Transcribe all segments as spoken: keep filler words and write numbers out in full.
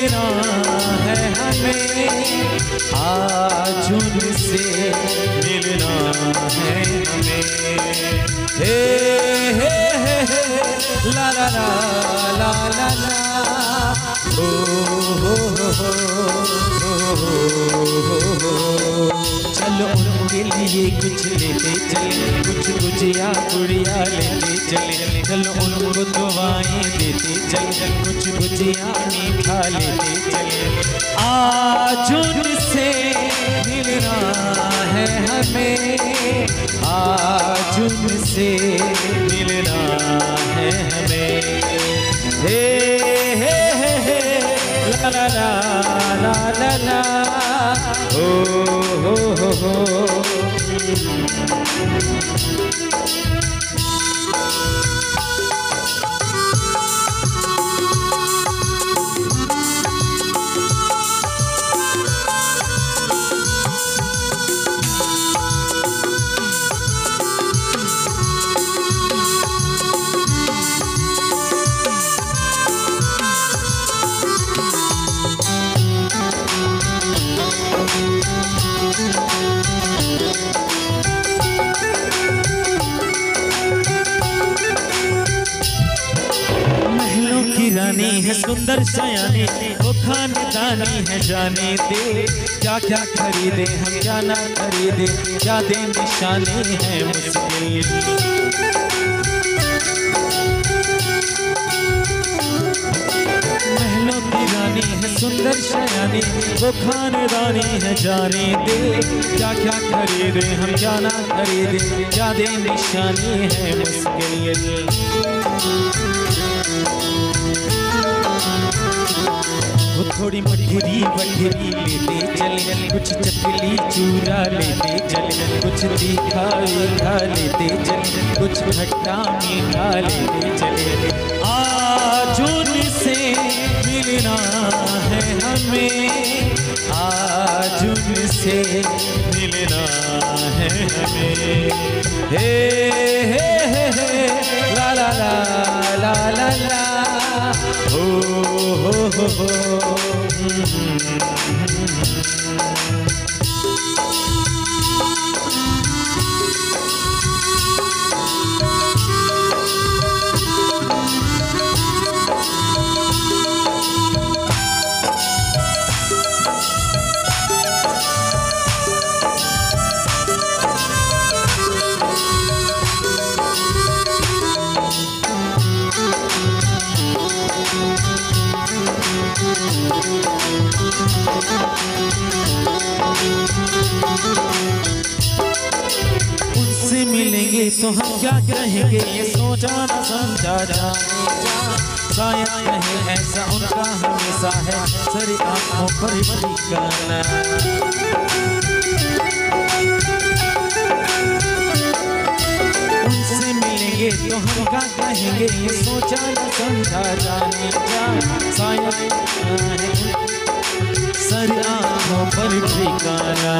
मिलना है हमें, आज उनसे मिलना है हमें। हे हे हे ला ला ला ला ला ला ओ हो हो हो। चलो उनके लिए कुछ लेते चले, कुछ गुजिया गुड़िया लेते चले, चलो उनको दुआएं देते चले, कुछ गुजिया मीठा लेते चले। आज उनसे मिलना है हमें, आज उनसे मिलना है हमें। हे हे हे हे ला ला ला ला ला ला हो हो हो हो। रानी है सुंदर सयानी, वो खानदानी है जाने दे। क्या क्या खरीदे हम क्या ना खरीदे, क्या दे निशानी है मुश्किल। महलों की रानी है सुंदर सयानी, वो खानदानी है जाने दे। क्या क्या खरीदे हम क्या ना खरीदे, क्या दे निशानी है मुश्किल। वो थोड़ी मठरी बठरी लेते चले, कुछ चकली चूरा लेते चले, कुछ तीखा मीठा लेते चले, कुछ खट्टा मीठा लेते चले। आज उनसे मिलना है हमें, आज उनसे मिलना है हमें। हे हे हे हे ला ला ला ला ला ला हो हो हो हो। उनसे मिलेंगे तो हम क्या कहेंगे, ये सोचा न समझा जाने जा। शायद कहे ऐसा उनका हमेशा है, सारी आंखों पर ठिकाना। उनसे मिलेंगे तो हम क्या कहेंगे, ये सोचा न समझा जाने जा। शायद सारी आंखों पर ठिकाना।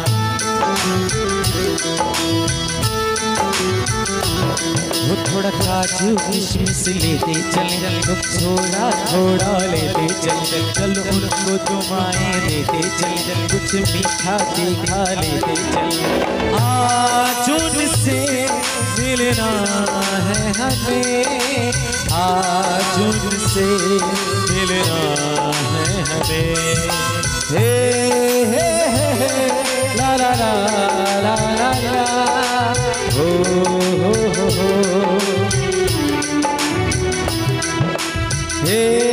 वो थोड़ा काजू किशमिश लेते चले, लोग थोड़ा थोड़ा लेते चले, चलो उनको दुआएं देते चले, कुछ मीठा तीखा लेते चले। आज उनसे मिलना है हमें, आज उनसे मिलना है हमें। हे हे हे ला ला ला ला ला ला हो हो हो हो। हे